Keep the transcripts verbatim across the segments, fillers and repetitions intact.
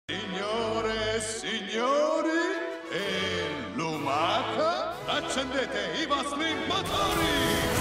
Signore e signori, e Lumaca, accendete i vostri motori!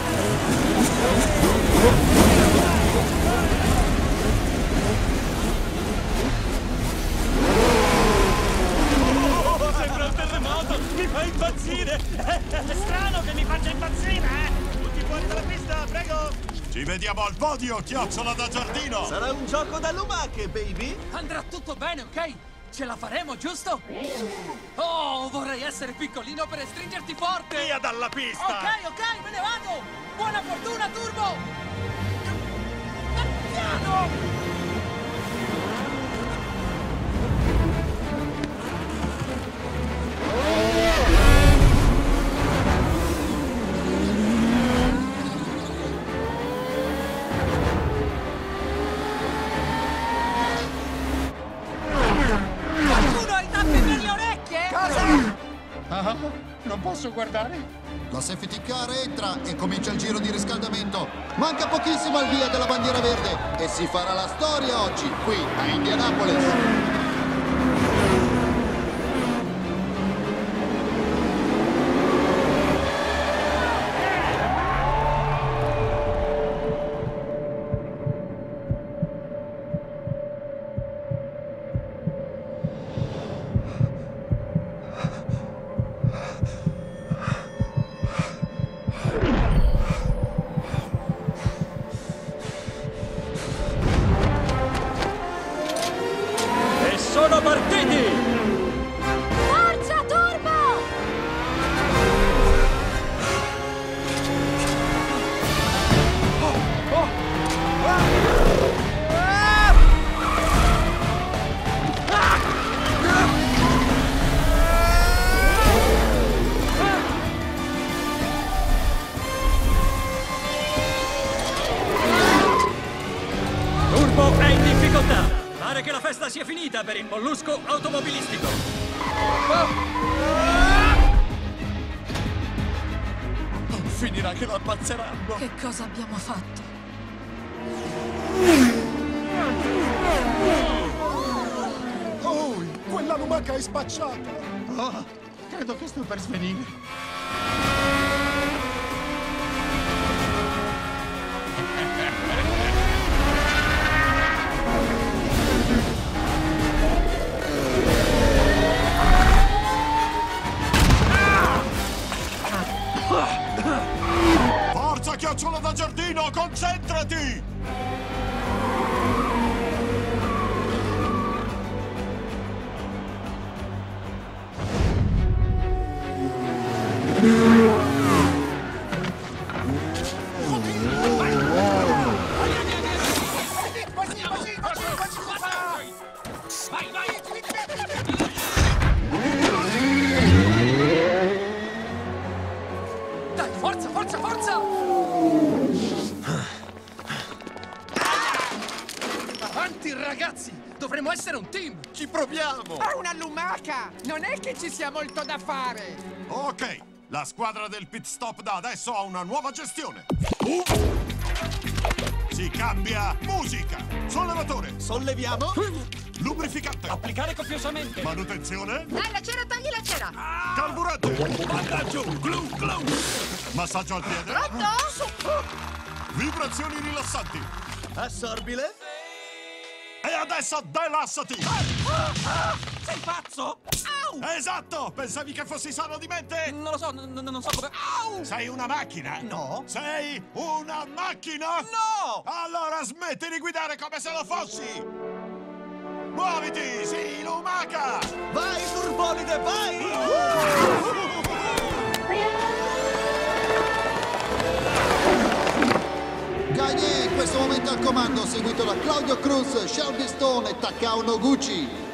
Oh, sembra un terremoto! Mi fa impazzire! È strano che mi faccia impazzire, eh! Tutti fuori dalla pista, prego! Ci vediamo al podio, chiocciola da giardino! Sarà un gioco da lumache, baby! Andrà tutto bene, ok? Ce la faremo, giusto? Oh, vorrei essere piccolino per stringerti forte! Via dalla pista! Ok, ok, me ne vado! Buona fortuna, Turbo! Ma piano! Ah, non posso guardare? La safety car entra e comincia il giro di riscaldamento. Manca pochissimo al via della bandiera verde e si farà la storia oggi, qui a Indianapolis. Sono partiti! Forza, Turbo! Oh, oh. Ah. Ah. Turbo è in difficoltà! Pare che la festa sia finita per il mollusco automobilistico. Non finirà che lo ammazzeranno. Che cosa abbiamo fatto? Oh, quella lumaca è spacciata! Oh, credo che sto per svenire. Forza, chiocciola da giardino, concentrati! Vai, vai! Dai, forza, forza, forza! Avanti, ragazzi! Dovremmo essere un team! Ci proviamo! È una lumaca! Non è che ci sia molto da fare! Ok, la squadra del pit stop da adesso ha una nuova gestione. Si cambia musica, sollevatore, Solleviamo? lubrificante, Applicare copiosamente. manutenzione, Dai, la cera, togli la cera! carburante, Bandaggio, glu, glu. massaggio al piede, Pronto? vibrazioni rilassanti. Assorbile? E adesso delassati! Sei pazzo? Au! Esatto! Pensavi che fossi sano di mente? Non lo so, n- n- non so come... Au! Sei una macchina? No. Sei una macchina? No! Allora smetti di guidare come se lo fossi! Muoviti, sì, lumaca! Vai, Turbolide, vai! Gagne in questo momento al comando, seguito da Claudio Cruz, Shelby Stone e Takao Noguchi.